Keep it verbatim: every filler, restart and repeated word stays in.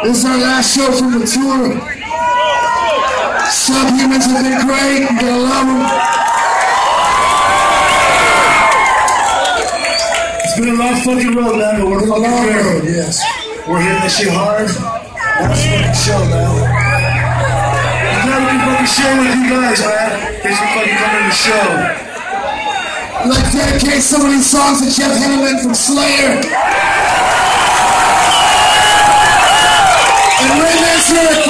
This is our last show from the tour. Subhumans have been great. You're gonna love them. It's been a long fucking road, man, but we're fucking long here. road, yes. We're hitting this shit hard. Last fucking show, man. I'm glad we can fucking share with you guys, man. Thanks for fucking coming to the show. I'd like to dedicate some of these songs to Jeff Henneman from Slayer. And Ray Manzarek